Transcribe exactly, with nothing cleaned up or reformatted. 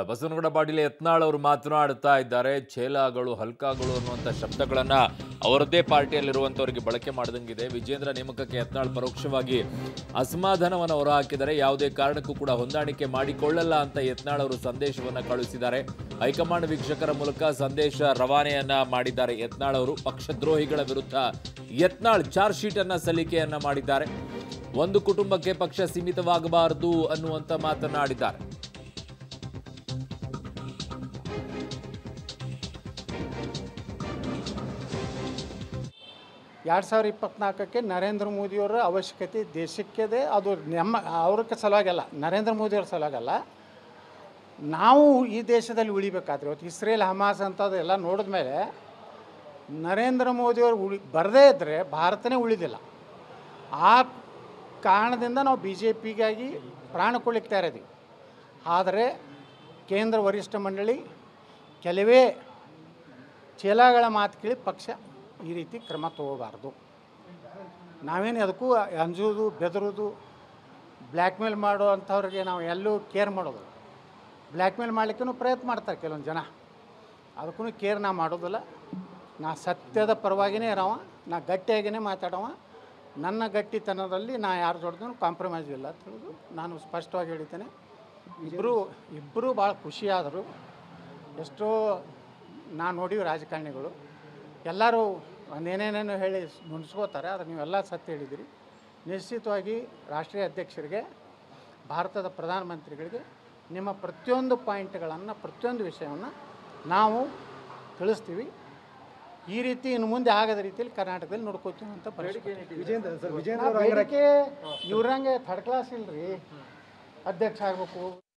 ಬಸವನಗೌಡ ಪಾಟೀಲ್ ಯತ್ನಾಳ್ ಅವರು ಮಾತನಾಡುತ್ತಾ ಇದ್ದಾರೆ. ಛೇಲಾಗಳು ಹಲ್ಕಾಗಳು ಅನ್ನುವಂಥ ಶಬ್ದಗಳನ್ನು ಅವರದ್ದೇ ಪಾರ್ಟಿಯಲ್ಲಿರುವಂಥವರಿಗೆ ಬಳಕೆ ಮಾಡಿದಂಗಿದೆ. ವಿಜೇಂದ್ರ ನೇಮಕಕ್ಕೆ ಯತ್ನಾಳ್ ಪರೋಕ್ಷವಾಗಿ ಅಸಮಾಧಾನವನ್ನು ಹೊರಹಾಕಿದರೆ ಯಾವುದೇ ಕಾರಣಕ್ಕೂ ಕೂಡ ಹೊಂದಾಣಿಕೆ ಮಾಡಿಕೊಳ್ಳಲ್ಲ ಅಂತ ಯತ್ನಾಳ್ ಅವರು ಸಂದೇಶವನ್ನು ಕಳುಹಿಸಿದ್ದಾರೆ. ಹೈಕಮಾಂಡ್ ವೀಕ್ಷಕರ ಮೂಲಕ ಸಂದೇಶ ರವಾನೆಯನ್ನ ಮಾಡಿದ್ದಾರೆ. ಯತ್ನಾಳ್ ಅವರು ಪಕ್ಷದ್ರೋಹಿಗಳ ವಿರುದ್ಧ ಯತ್ನಾಳ್ ಚಾರ್ಜ್ ಶೀಟ್ ಅನ್ನ ಸಲ್ಲಿಕೆಯನ್ನ ಮಾಡಿದ್ದಾರೆ. ಒಂದು ಕುಟುಂಬಕ್ಕೆ ಪಕ್ಷ ಸೀಮಿತವಾಗಬಾರದು ಅನ್ನುವಂತ ಮಾತನಾಡಿದ್ದಾರೆ. ಎರಡು ಸಾವಿರದ ಇಪ್ಪತ್ನಾಲ್ಕಕ್ಕೆ ನರೇಂದ್ರ ಮೋದಿಯವರ ಅವಶ್ಯಕತೆ ದೇಶಕ್ಕಿದೆ. ಅದು ನಮ್ಮ ಅವ್ರಕ್ಕೆ ಸಲುವಾಗಲ್ಲ, ನರೇಂದ್ರ ಮೋದಿಯವ್ರ ಸಲುವಾಗಲ್ಲ. ನಾವು ಈ ದೇಶದಲ್ಲಿ ಉಳಿಬೇಕಾದ್ರೆ ಇವತ್ತು ಇಸ್ರೇಲ್ ಹಮಾಸ್ ಅಂಥದ್ದು ಎಲ್ಲ ನೋಡಿದ ಮೇಲೆ ನರೇಂದ್ರ ಮೋದಿಯವರು ಉಳಿ ಬರದೇ ಇದ್ದರೆ ಭಾರತನೇ ಉಳಿದಿಲ್ಲ. ಆ ಕಾರಣದಿಂದ ನಾವು ಬಿ ಜೆ ಪಿಗಾಗಿ ಪ್ರಾಣ ಕೊಡ್ಲಿಕ್ತಾ ಇದ್ದೀವಿ. ಆದರೆ ಕೇಂದ್ರ ವರಿಷ್ಠ ಮಂಡಳಿ ಕೆಲವೇ ಚೇಲಾಗಳ ಮಾತು ಕೇಳಿ ಪಕ್ಷ ಈ ರೀತಿ ಕ್ರಮ ತಗೋಬಾರ್ದು. ನಾವೇನು ಅದಕ್ಕೂ ಅಂಜೋದು ಬೆದರೋದು ಬ್ಲ್ಯಾಕ್ ಮೇಲ್ ಮಾಡೋ ಅಂಥವ್ರಿಗೆ ನಾವು ಎಲ್ಲೂ ಕೇರ್ ಮಾಡೋದು. ಬ್ಲ್ಯಾಕ್ ಮೇಲ್ ಮಾಡಲಿಕ್ಕೂ ಪ್ರಯತ್ನ ಮಾಡ್ತಾರೆ ಕೆಲವೊಂದು ಜನ, ಅದಕ್ಕೂ ಕೇರ್ ನಾ ಮಾಡೋದಿಲ್ಲ. ನಾ ಸತ್ಯದ ಪರವಾಗಿಯೇ ಇರೋವ, ನಾ ಗಟ್ಟಿಯಾಗಿಯೇ ಮಾತಾಡೋವ. ನನ್ನ ಗಟ್ಟಿತನದಲ್ಲಿ ನಾ ಯಾರ ಜೋಡ್ದೂ ಕಾಂಪ್ರಮೈಸ್ ಇಲ್ಲ ಅಂತ ಹೇಳೋದು ನಾನು ಸ್ಪಷ್ಟವಾಗಿ ಹೇಳ್ತೇನೆ. ಇಬ್ಬರು ಇಬ್ಬರು ಭಾಳ ಖುಷಿಯಾದರು. ಎಷ್ಟೋ ನಾ ನೋಡಿವಿ ರಾಜಕಾರಣಿಗಳು ಎಲ್ಲರೂ ಒಂದೇನೇನೇನು ಹೇಳಿ ಮುನ್ಸ್ಕೋತಾರೆ, ಆದರೆ ನೀವೆಲ್ಲ ಸತ್ಯ ಹೇಳಿದಿರಿ. ನಿಶ್ಚಿತವಾಗಿ ರಾಷ್ಟ್ರೀಯ ಅಧ್ಯಕ್ಷರಿಗೆ, ಭಾರತದ ಪ್ರಧಾನಮಂತ್ರಿಗಳಿಗೆ ನಿಮ್ಮ ಪ್ರತಿಯೊಂದು ಪಾಯಿಂಟ್ಗಳನ್ನು, ಪ್ರತಿಯೊಂದು ವಿಷಯವನ್ನು ನಾವು ತಿಳಿಸ್ತೀವಿ. ಈ ರೀತಿ ಇನ್ನು ಮುಂದೆ ಆಗದ ರೀತಿಯಲ್ಲಿ ಕರ್ನಾಟಕದಲ್ಲಿ ನೋಡ್ಕೋತೀವಿ ಅಂತ ಪರಿಸ್ಥಿತಿ. ವಿಜೇಂದ್ರ ಸರ್ ವಿಜೇಂದ್ರ ಬೇಡಿಕೆ ಇವ್ರಂಗೆ ಥರ್ಡ್ ಕ್ಲಾಸ್ ಇಲ್ರಿ, ಅಧ್ಯಕ್ಷ ಆಗಬೇಕು.